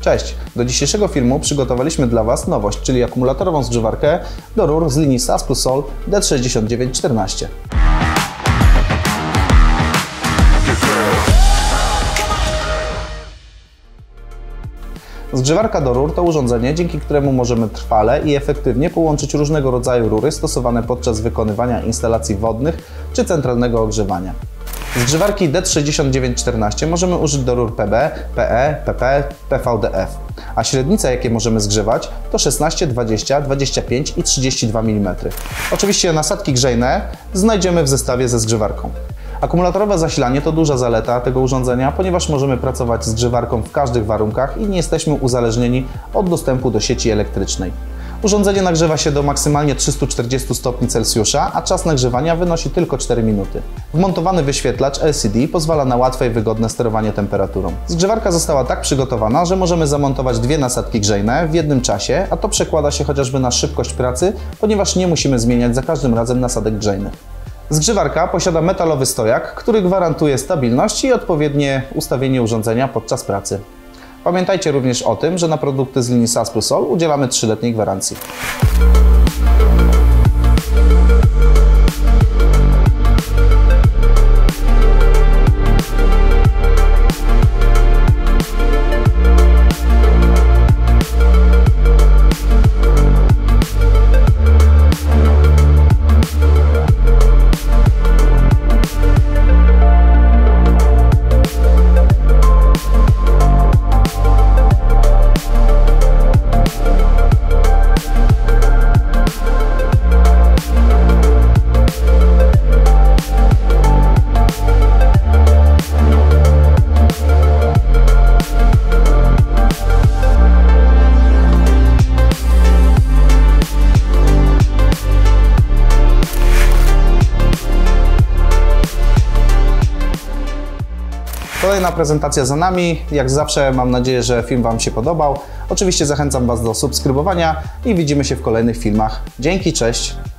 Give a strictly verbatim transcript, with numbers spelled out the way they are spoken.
Cześć! Do dzisiejszego filmu przygotowaliśmy dla Was nowość, czyli akumulatorową zgrzewarkę do rur z linii S A S plus S O L D sześćdziesiąt dziewięć czternaście. Zgrzewarka do rur to urządzenie, dzięki któremu możemy trwale i efektywnie połączyć różnego rodzaju rury stosowane podczas wykonywania instalacji wodnych czy centralnego ogrzewania. Zgrzewarki D sześćdziesiąt dziewięć czternaście możemy użyć do rur P B, P E, P P, P V D F, a średnice, jakie możemy zgrzewać, to szesnaście, dwadzieścia, dwadzieścia pięć i trzydzieści dwa milimetry. Oczywiście nasadki grzejne znajdziemy w zestawie ze zgrzewarką. Akumulatorowe zasilanie to duża zaleta tego urządzenia, ponieważ możemy pracować z zgrzewarką w każdych warunkach i nie jesteśmy uzależnieni od dostępu do sieci elektrycznej. Urządzenie nagrzewa się do maksymalnie trzystu czterdziestu stopni Celsjusza, a czas nagrzewania wynosi tylko cztery minuty. Wmontowany wyświetlacz L C D pozwala na łatwe i wygodne sterowanie temperaturą. Zgrzewarka została tak przygotowana, że możemy zamontować dwie nasadki grzejne w jednym czasie, a to przekłada się chociażby na szybkość pracy, ponieważ nie musimy zmieniać za każdym razem nasadek grzejnych. Zgrzewarka posiada metalowy stojak, który gwarantuje stabilność i odpowiednie ustawienie urządzenia podczas pracy. Pamiętajcie również o tym, że na produkty z linii S A S plus S O L udzielamy trzyletniej gwarancji. Kolejna prezentacja za nami. Jak zawsze mam nadzieję, że film Wam się podobał. Oczywiście zachęcam Was do subskrybowania i widzimy się w kolejnych filmach. Dzięki, cześć!